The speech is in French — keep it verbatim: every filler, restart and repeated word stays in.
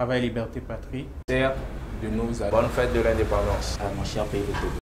Travail, liberté, patrie. Terre de nos bonne fête de l'indépendance. À mon cher pays de Togo.